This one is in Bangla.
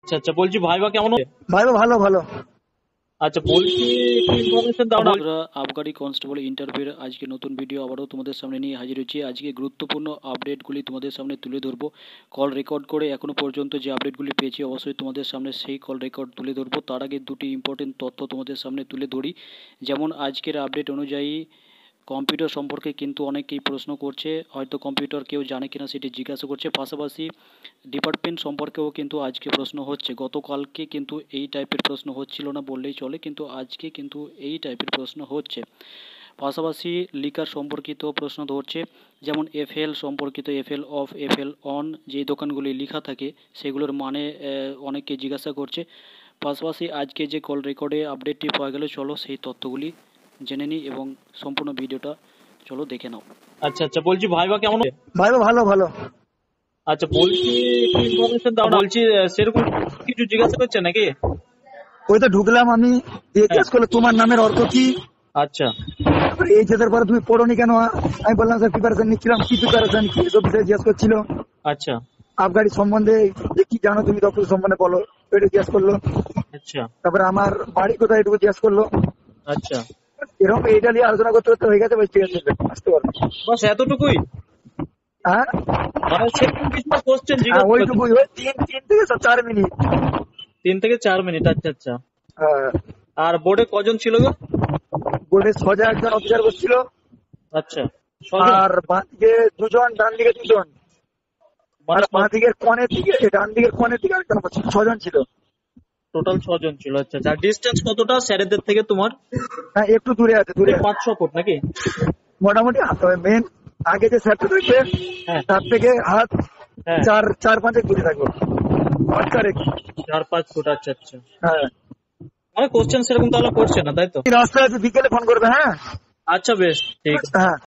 আচ্ছা আচ্ছা, বলছি ভাইবা কেমন হবে? ভাই ভালো ভালো। আচ্ছা বলছি, একটু ইনফরমেশন দাও না। বন্ধুরা, আবগারি কনস্টেবল ইন্টারভিউর আজকে নতুন ভিডিও আবারও তোমাদের সামনে নিয়ে হাজির হয়েছি। আজকে গুরুত্বপূর্ণ আপডেটগুলি তোমাদের সামনে তুলে ধরবো। কল রেকর্ড করে এখনো পর্যন্ত যে আপডেটগুলি পেয়েছি অবশ্যই তোমাদের সামনে সেই কল রেকর্ড তুলে ধরবো। তার আগে দুটি ইম্পর্টেন্ট তথ্য তোমাদের সামনে তুলে ধরি। যেমন আজকের আপডেট অনুযায়ী কম্পিউটার সম্পর্কে কিন্তু অনেকেই প্রশ্ন করছে, হয়তো কম্পিউটার কেউ জানে কিনা সেটি জিজ্ঞাসা করছে। পাশাপাশি ডিপার্টমেন্ট সম্পর্কেও কিন্তু আজকে প্রশ্ন হচ্ছে। গতকালকে কিন্তু এই টাইপের প্রশ্ন হচ্ছিল না বললেই চলে, কিন্তু আজকে কিন্তু এই টাইপের প্রশ্ন হচ্ছে। পাশাপাশি লিকার সম্পর্কিত প্রশ্ন ধরছে, যেমন এফএল সম্পর্কিত, এফএল অফ, এফএল অন যে দোকানগুলি লেখা থাকে সেগুলোর মানে অনেকে জিজ্ঞাসা করছে। পাশাপাশি আজকে যে কল রেকর্ডে আপডেটটি পাওয়া গেল, চলো সেই তথ্যগুলি জেনে নিই এবং সম্পূর্ণ ভিডিওটা চলো দেখে নাও। আচ্ছা আচ্ছা, বলছি ভাইবা কেমন হবে? ভাই ভালো ভালো। আচ্ছা বলছি, একটু ইনফরমেশন দাও না। বলছি সেরকম কিছু জিজ্ঞাসা করছে নাকি? ওই তো ঢুকলাম আমি, দিয়ে জিজ্ঞেস করলো তোমার নামের অর্থ কি। আচ্ছা এই জেতার পরে তুমি পড়োনি কেন? আমি বললাম স্যার প্রিপারেশন নিচ্ছিলাম। কি প্রিপারেশন, কি সব বিষয়ে জিজ্ঞেস করছিল। আচ্ছা আবগারি সম্বন্ধে যে কি জানো তুমি ডক্টর সম্বন্ধে বলো, এটা জিজ্ঞেস করলো। আচ্ছা তারপরে আমার বাড়ি কোথায় এটুকু জিজ্ঞেস করলো। আচ্ছা, এরকম এইটা নিয়ে আলোচনা করতে করতে হয়ে গেছে। ঠিক আছে, আসতে পারবো। বাস এতটুকুই? হ্যাঁ মানে সেরকম কিছু কোশ্চেন হ্যাঁ, জিজ্ঞাসা করছে? ওইটুকুই। ওই তিন থেকে 4 মিনিট। 3 থেকে 4 মিনিট, আচ্ছা আচ্ছা। হ্যাঁ, আর বোর্ডে কজন ছিল গো? বোর্ডে সোজা একজন অফিসার বসছিল, আচ্ছা, ছজন? আর বাঁ দিকে দুজন, ডান দিকে দুজন। মানে আর বাঁ দিকের কোণের দিকে, ডান দিকের কোণের দিকে আরেকজন বসছিল। 6 জন ছিল। টোটাল 6 জন ছিল। আচ্ছা আচ্ছা, ডিস্টেন্স কতটা স্যারেদের থেকে তোমার? হ্যাঁ, একটু দূরে আছে, দূরে আছে। 5-6 ফুট নাকি? মোটামুটি মেন আগে যে স্যারটা থাকবে হ্যাঁ তার থেকে হাত হ্যাঁ, 4-5 দূরে থাকবো। 4-5 ফুট। আচ্ছা আচ্ছা, হ্যাঁ, মানে কোশ্চেন সেরকম তাহলে করছে না, তাই তো? রাস্তায় আছে, বিকেলে ফোন করবে। হ্যাঁ আচ্ছা বেশ, ঠিক আছে। হ্যাঁ।